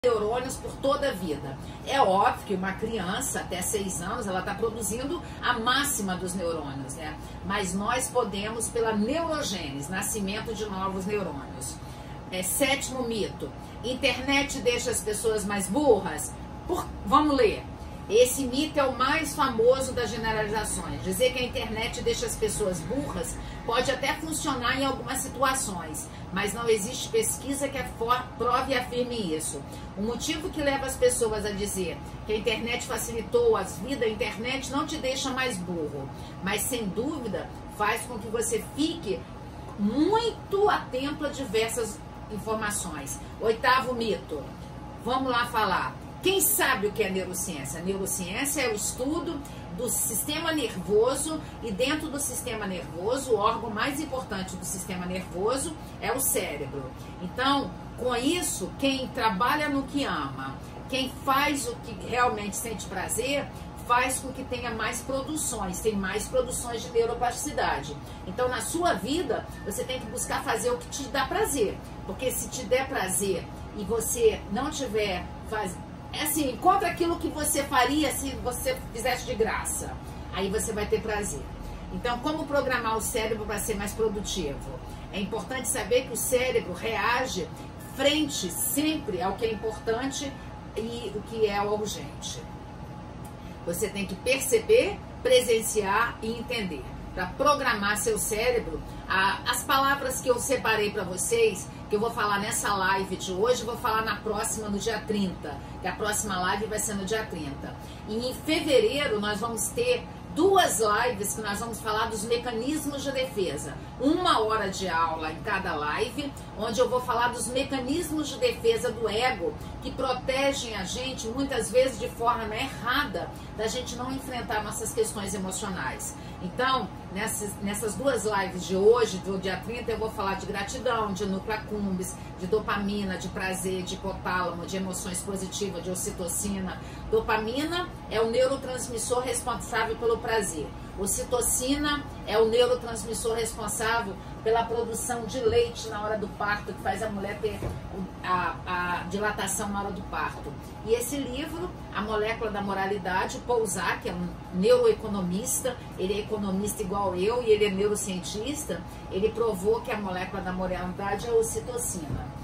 neurônios por toda a vida. É óbvio que uma criança até 6 anos, ela está produzindo a máxima dos neurônios, né? Mas nós podemos, pela neurogênese, nascimento de novos neurônios. Sétimo mito: internet deixa as pessoas mais burras? Vamos ler. Esse mito é o mais famoso das generalizações. Dizer que a internet deixa as pessoas burras pode até funcionar em algumas situações, mas não existe pesquisa que prove e afirme isso. O motivo que leva as pessoas a dizer que a internet facilitou as vidas, a internet não te deixa mais burro, mas sem dúvida faz com que você fique muito atento a diversas informações. Oitavo mito. Vamos lá falar. Quem sabe o que é neurociência? A neurociência é o estudo do sistema nervoso, e dentro do sistema nervoso, o órgão mais importante do sistema nervoso é o cérebro. Então, com isso, quem trabalha no que ama, quem faz o que realmente sente prazer, faz com que tenha mais produções, tem mais produções de neuroplasticidade. Então, na sua vida, você tem que buscar fazer o que te dá prazer, porque se te der prazer e você não tiver assim, contra aquilo que você faria se você fizesse de graça, aí você vai ter prazer. Então, como programar o cérebro para ser mais produtivo? É importante saber que o cérebro reage frente sempre ao que é importante e o que é urgente. Você tem que perceber, presenciar e entender. Para programar seu cérebro, as palavras que eu separei para vocês, que eu vou falar nessa live de hoje, vou falar na próxima, no dia 30, que a próxima live vai ser no dia 30. E em fevereiro nós vamos ter 2 lives que nós vamos falar dos mecanismos de defesa. 1 hora de aula em cada live, onde eu vou falar dos mecanismos de defesa do ego, que protegem a gente, muitas vezes de forma errada, da gente não enfrentar nossas questões emocionais. Então, nessas 2 lives de hoje, do dia 30, eu vou falar de gratidão, de núcleo accumbens, de dopamina, de prazer, de hipotálamo, de emoções positivas, de ocitocina. Dopamina é o neurotransmissor responsável pelo prazer. Ocitocina é o neurotransmissor responsável pela produção de leite na hora do parto, que faz a mulher ter a dilatação na hora do parto. E esse livro, A Molécula da Moralidade, o Paul Zak, que é um neuroeconomista, ele é economista igual eu e ele é neurocientista, ele provou que a molécula da moralidade é a ocitocina.